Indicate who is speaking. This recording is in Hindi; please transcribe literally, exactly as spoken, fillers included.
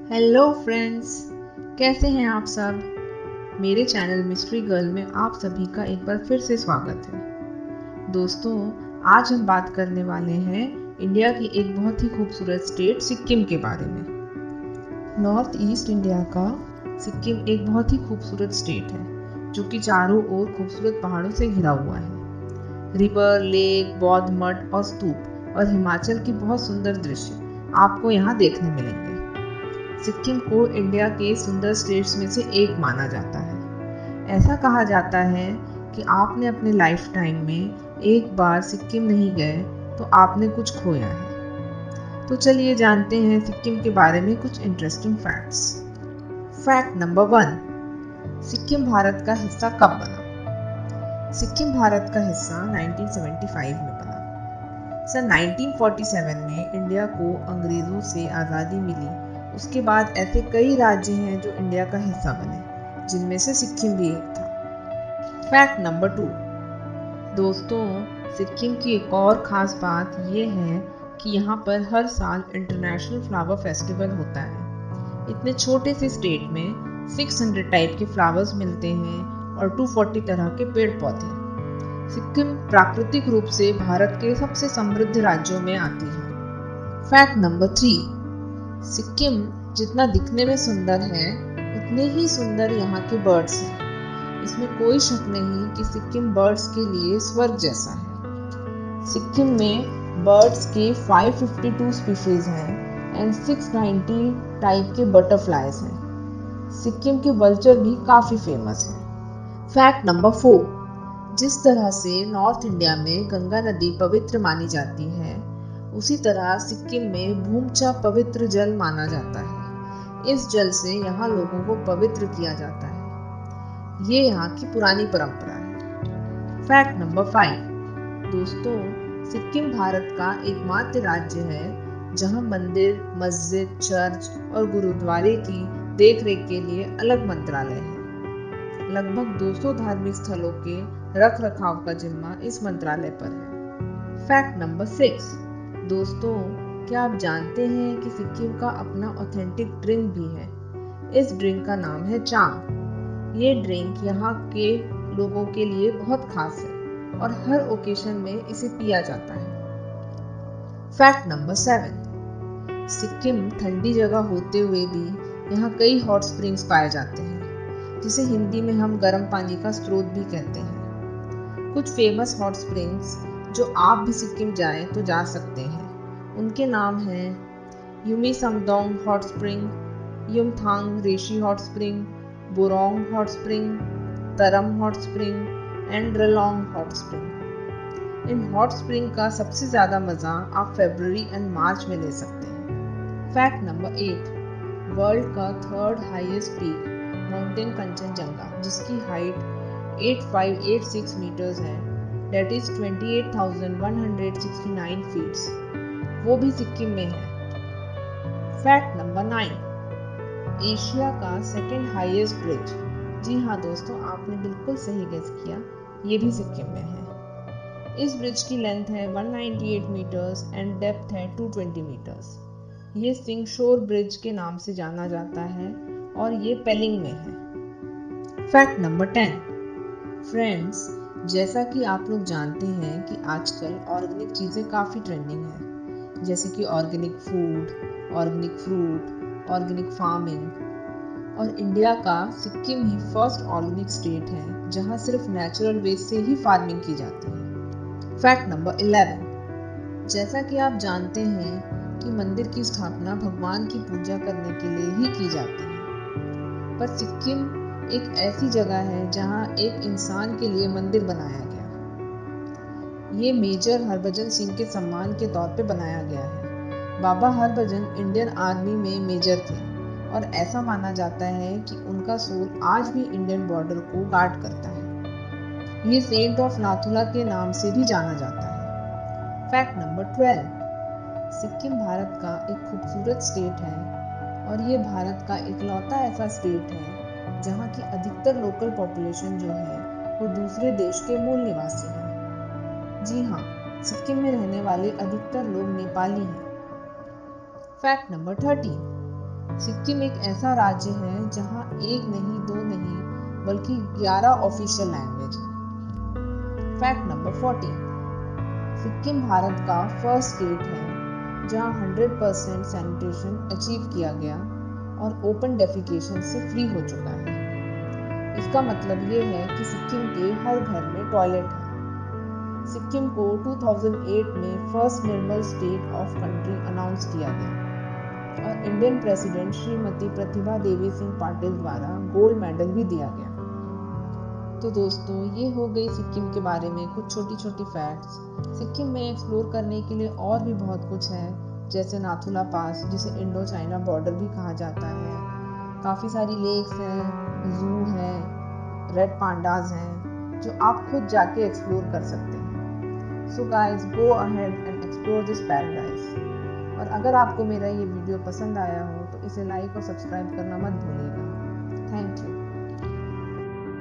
Speaker 1: हेलो फ्रेंड्स, कैसे हैं आप सब। मेरे चैनल मिस्ट्री गर्ल में आप सभी का एक बार फिर से स्वागत है। दोस्तों, आज हम बात करने वाले हैं इंडिया की एक बहुत ही खूबसूरत स्टेट सिक्किम के बारे में। नॉर्थ ईस्ट इंडिया का सिक्किम एक बहुत ही खूबसूरत स्टेट है जो कि चारों ओर खूबसूरत पहाड़ों से घिरा हुआ है। रिवर, लेक, बौद्ध मठ और स्तूप और हिमाचल की बहुत सुंदर दृश्य आपको यहाँ देखने मिलेंगे। सिक्किम को इंडिया के सुंदर स्टेट्स में से एक माना जाता है। ऐसा कहा जाता है कि आपने अपने लाइफ टाइम में एक बार सिक्किम नहीं गए तो आपने कुछ खोया है। तो चलिए जानते हैं सिक्किम के बारे में कुछ interesting facts. Fact number one, Sikkim Bharat का हिस्सा कब बना? सिक्किम भारत का हिस्सा नाइनटीन सेवेंटी फाइव में बना। सन नाइनटीन फोर्टी सेवन में इंडिया को अंग्रेजों से आज़ादी मिली। उसके बाद ऐसे कई राज्य हैं जो इंडिया का हिस्सा बने, जिनमें से सिक्किम भी एक था। फैक्ट नंबर टू, दोस्तों, सिक्किम की एक और खास बात यह है कि यहाँ पर हर साल इंटरनेशनल फ्लावर फेस्टिवल होता है। इतने छोटे से स्टेट में छह सौ टाइप के फ्लावर्स मिलते हैं और दो सौ चालीस तरह के पेड़ पौधे। सिक्किम प्राकृतिक रूप से भारत के सबसे समृद्ध राज्यों में आती है। फैक्ट नंबर थ्री, सिक्किम जितना दिखने में सुंदर है उतने ही सुंदर यहाँ के बर्ड्स हैं। इसमें कोई शक नहीं कि सिक्किम बर्ड्स के लिए स्वर्ग जैसा है। सिक्किम में बर्ड्स के पाँच सौ बावन स्पीशीज हैं एंड छह सौ नब्बे टाइप के बटरफ्लाइज हैं। सिक्किम के वल्चर भी काफी फेमस हैं। फैक्ट नंबर फोर, जिस तरह से नॉर्थ इंडिया में गंगा नदी पवित्र मानी जाती है, उसी तरह सिक्किम में भूमचा पवित्र जल माना जाता है। इस जल से यहाँ लोगों को पवित्र किया जाता है। ये यहाँ की पुरानी परंपरा है। फैक्ट नंबर फाइव, दोस्तों, सिक्किम भारत का एकमात्र राज्य है जहाँ मंदिर, मस्जिद, चर्च और गुरुद्वारे की देखरेख के लिए अलग मंत्रालय है। लगभग दो सौ धार्मिक स्थलों के रख रखाव का जिम्मा इस मंत्रालय पर है। फैक्ट नंबर सिक्स, दोस्तों, क्या आप जानते हैं कि सिक्किम का अपना ऑथेंटिक ड्रिंक भी है? इस ड्रिंक का नाम है चांग। ये ड्रिंक यहाँ के लोगों के लिए बहुत खास है और हर ओकेशन में इसे पिया जाता है। फैक्ट नंबर सेवन, सिक्किम ठंडी जगह होते हुए भी यहाँ कई हॉट स्प्रिंग्स पाए जाते हैं, जिसे हिंदी में हम गर्म पानी का स्रोत भी कहते हैं। कुछ फेमस हॉट स्प्रिंग्स जो आप भी सिक्किम जाएं तो जा सकते हैं, उनके नाम हैं Yumey Samdong hot spring, Yumthang Reshi hot spring, Borong hot spring, Taram hot spring and Ralong hot spring. इन हॉट स्प्रिंग का सबसे ज़्यादा मज़ा आप फरवरी एंड मार्च में ले सकते हैं। फैक्ट नंबर एट, वर्ल्ड का third highest peak mountain Kanchenjunga, जिसकी हाइट आठ हज़ार पाँच सौ छियासी मीटर्स है, that is अट्ठाईस हज़ार एक सौ उनहत्तर फीट्स, वो भी सिक्किम में है। फैक्ट नंबर नाइन, एशिया का सेकंड हाईएस्ट ब्रिज, जी हाँ दोस्तों, आपने बिल्कुल सही गेस किया, ये भी सिक्किम में है। इस ब्रिज की लेंथ है एक सौ अट्ठानवे मीटर्स एंड डेप्थ है दो सौ बीस मीटर्स। ये सिंगशोर ब्रिज के नाम से जाना जाता है और ये पेलिंग में है। फैक्ट नंबर टेन, फ्रेंड्स, जैसा कि आप लोग जानते हैं कि आजकल ऑर्गेनिक चीज़ें काफ़ी ट्रेंडिंग हैं, जैसे कि organic food, organic fruit, organic farming. और इंडिया का सिक्किम ही फर्स्ट ऑर्गेनिक स्टेट है जहां सिर्फ नेचुरल वेस्ट से ही फार्मिंग की जाती है। फैक्ट नंबर इलेवन, जैसा कि आप जानते हैं कि मंदिर की स्थापना भगवान की पूजा करने के लिए ही की जाती है, पर सिक्किम एक ऐसी जगह है जहां एक इंसान के लिए मंदिर बनाया गया। ये मेजर हरभजन सिंह के सम्मान के तौर पे बनाया गया है। बाबा हरभजन इंडियन आर्मी में मेजर थे और ऐसा माना जाता है कि उनका सोल आज भी इंडियन बॉर्डर को गार्ड करता है। ये सेंट ऑफ नाथुला के नाम से भी जाना जाता है। Fact number twelve, Sikkim Bharat का एक खूबसूरत स्टेट है और ये भारत का इकलौता ऐसा स्टेट है जहाँ की अधिकतर लोकल पॉपुलेशन जो है वो दूसरे देश के मूल निवासी हैं। जी हाँ, सिक्किम में रहने वाले अधिकतर लोग नेपाली हैं। फैक्ट नंबर थर्टीन, सिक्किम एक ऐसा राज्य है जहां एक नहीं, दो नहीं, बल्कि ग्यारह ऑफिशियल लैंग्वेज है। Fact number fourteen, Sikkim Bharat का फर्स्ट स्टेट है जहां हंड्रेड परसेंट सैनिटेशन अचीव किया गया और ओपन डेफिकेशन से फ्री हो चुका है। इसका मतलब ये है कि सिक्किम के हर घर में टॉयलेट है। सिक्किम को दो हज़ार आठ में first Nirmal state of country announce किया गया और इंडियन प्रेसिडेंट श्रीमती प्रतिभा देवी सिंह पाटिल द्वारा गोल्ड मेडल भी दिया गया। तो दोस्तों, ये हो गई सिक्किम के बारे में कुछ छोटी छोटी फैक्ट्स। सिक्किम में एक्सप्लोर करने के लिए और भी बहुत कुछ है, जैसे नाथुला पास, जिसे इंडो चाइना बॉर्डर भी कहा जाता है। काफ़ी सारी लेक्स हैं, जू है, रेड पांडाज हैं, जो आप खुद जाके एक्सप्लोर कर सकते हैं। So guys, go ahead and explore this paradise. और अगर आपको मेरा ये वीडियो पसंद आया हो तो इसे लाइक और सब्सक्राइब करना मत भूलिएगा। Thank you.